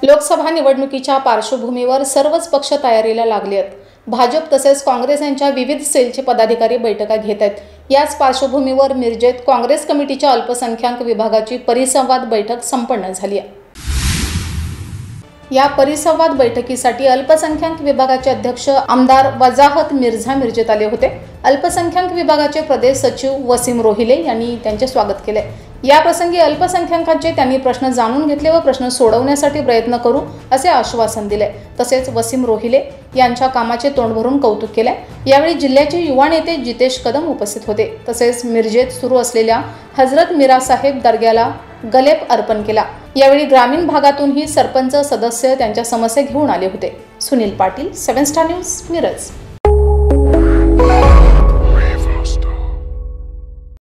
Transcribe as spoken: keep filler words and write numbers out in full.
लोकसभा निवडणुकीच्या पार्श्वभूमीवर सर्वच पक्ष तयारीला लागले आहेत। भाजप तसेच काँग्रेस यांच्या विविध सेलचे पदाधिकारी बैठका घेत आहेत। याच पार्श्वभूमीवर मिरजेत काँग्रेस कमिटीच्या अल्पसंख्याक विभागाची परिसंवाद बैठक संपन्न झाली आहे। या परिसंवाद बैठकीसाठी अल्पसंख्याक विभागाचे अध्यक्ष आमदार वजाहत मिर्झा मिरजेत आले होते। अल्पसंख्याक विभागाचे प्रदेश सचिव वसीम रोहिले यांनी त्यांचे स्वागत केले। या प्रसंगी अल्पसंख्याकांचे त्यांनी प्रश्न जाणून घेतले व प्रश्न सोडवण्यासाठी प्रयत्न करू असे आश्वासन दिले। तसेच वसीम रोहिले यांच्या कामाचे तोंड भरून कौतुक केले। यावेळी जिल्ह्याचे युवा नेते जितेश कदम उपस्थित होते। तसेच मिरजेत सुरू असलेल्या हजरत मीरा साहेब दर्ग्याला गलेप अर्पण केला। यावेळी ग्रामीण भागातूनही सरपंच सदस्य त्यांच्या समस्या घेऊन आले होते। Sunil Patil, seven star news, Miraj.